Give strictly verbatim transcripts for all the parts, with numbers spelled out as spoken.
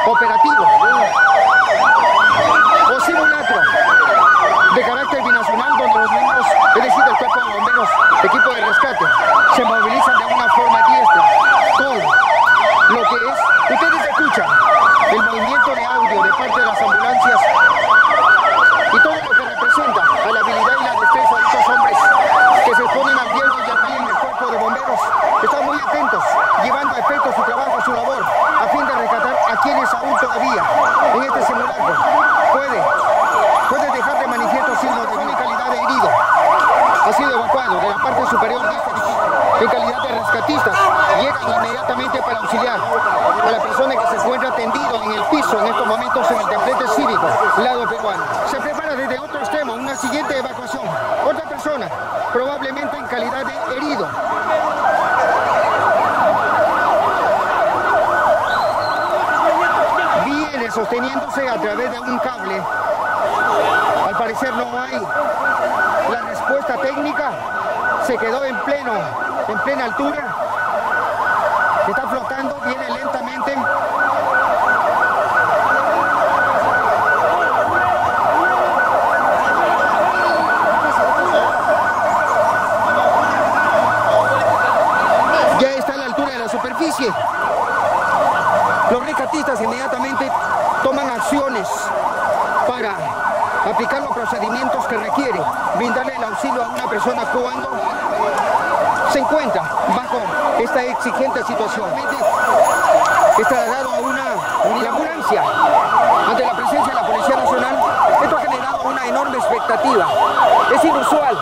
operativo o simulacro de carácter binacional donde los miembros, es decir, del cuerpo de bomberos, equipo de rescate, se movilizan de una forma diestra con lo que es, ustedes escuchan el movimiento de audio de parte de las ambulancias y todo lo que representa a la habilidad y la destreza de estos hombres que se ponen al riesgo y al peligro del cuerpo de bomberos. Están muy atentos, llevando a efecto su trabajo, su labor, a fin de rescatar a quienes aún todavía en este simulacro puede, puede dejar de manifiesto signos de vida. Calidad de herido ha sido evacuado de la parte superior de este edificio. En calidad de rescatistas, llegan inmediatamente para auxiliar a la persona que se encuentra tendido en el piso en estos momentos en el templete cívico, lado peruano. Se prepara desde otro extremo una siguiente evacuación. Otra persona, probablemente en calidad de herido. Viene sosteniéndose a través de un cable. Al parecer no hay la respuesta técnica. Se quedó en pleno, en plena altura. Está flotando, viene lentamente. Ya está a la altura de la superficie. Los rescatistas inmediatamente toman acciones para aplicar los procedimientos que requiere brindarle el auxilio a una persona cuando se encuentra bajo esta exigente situación. Es trasladado a una ambulancia ante la presencia de la Policía Nacional. Esto ha generado una enorme expectativa. Es inusual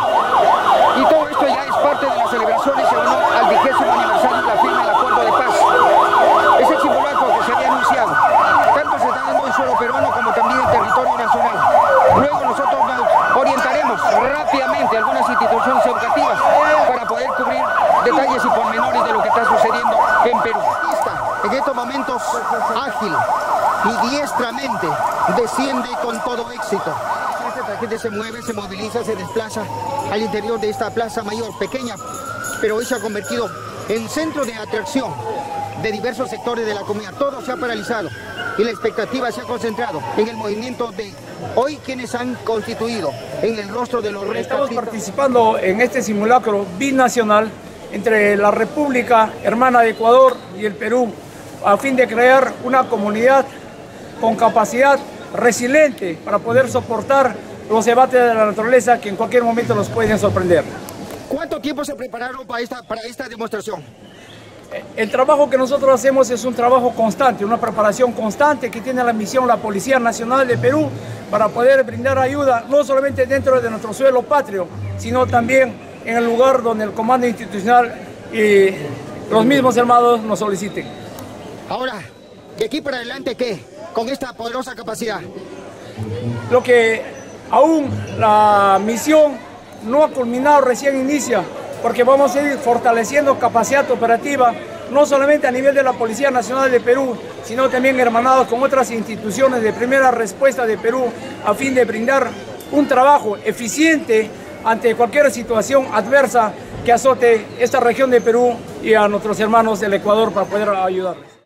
y todo esto ya es parte de las celebraciones en honor al vigésimo aniversario de la firma del Acuerdo de Paz. Es el simulacro que se había anunciado. Tanto se está dando en suelo peruano como también en territorio nacional. Luego nosotros nos orientaremos rápidamente a algunas instituciones educativas para poder cubrir detalles y pormenores de lo que está sucediendo en Perú. En estos momentos ágil y diestramente desciende con todo éxito. La gente se mueve, se moviliza, se desplaza al interior de esta plaza mayor, pequeña, pero hoy se ha convertido en centro de atracción de diversos sectores de la comunidad. Todo se ha paralizado y la expectativa se ha concentrado en el movimiento de hoy quienes han constituido en el rostro de los rescatistas. Estamos participando en este simulacro binacional entre la República Hermana de Ecuador y el Perú a fin de crear una comunidad con capacidad resiliente para poder soportar los embates de la naturaleza que en cualquier momento nos pueden sorprender. ¿Cuánto tiempo se prepararon para esta, para esta demostración? El trabajo que nosotros hacemos es un trabajo constante, una preparación constante que tiene la misión la Policía Nacional de Perú para poder brindar ayuda no solamente dentro de nuestro suelo patrio, sino también en el lugar donde el comando institucional y los mismos hermanos nos soliciten. Ahora, de aquí para adelante, ¿qué? Con esta poderosa capacidad. Lo que aún la misión no ha culminado, recién inicia, porque vamos a ir fortaleciendo capacidad operativa, no solamente a nivel de la Policía Nacional de Perú, sino también hermanados con otras instituciones de primera respuesta de Perú, a fin de brindar un trabajo eficiente ante cualquier situación adversa que azote esta región de Perú y a nuestros hermanos del Ecuador para poder ayudarles.